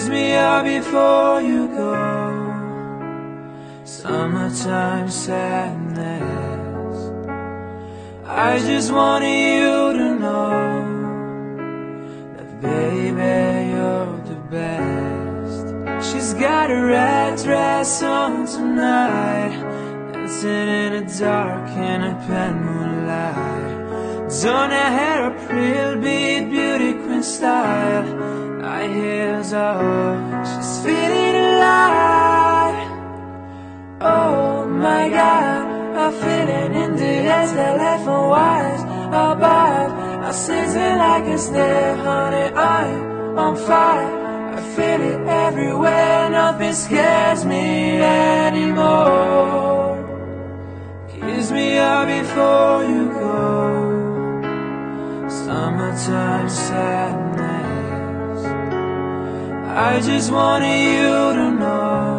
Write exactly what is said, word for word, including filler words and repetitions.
Kiss me up before you go. Summertime sadness. I just wanted you to know that baby you're the best. She's got a red dress on tonight, dancing in the dark in a pale moonlight. Done her hair up real beat, beauty queen style. High heels off, she's feeling alive. Oh my God, a feeling in the air, telephone wires above. I'm sitting like a snare, honey, I'm on fire. I feel it everywhere, nothing scares me anymore. Kiss me up before you go. Summertime sadness. I just wanted you to know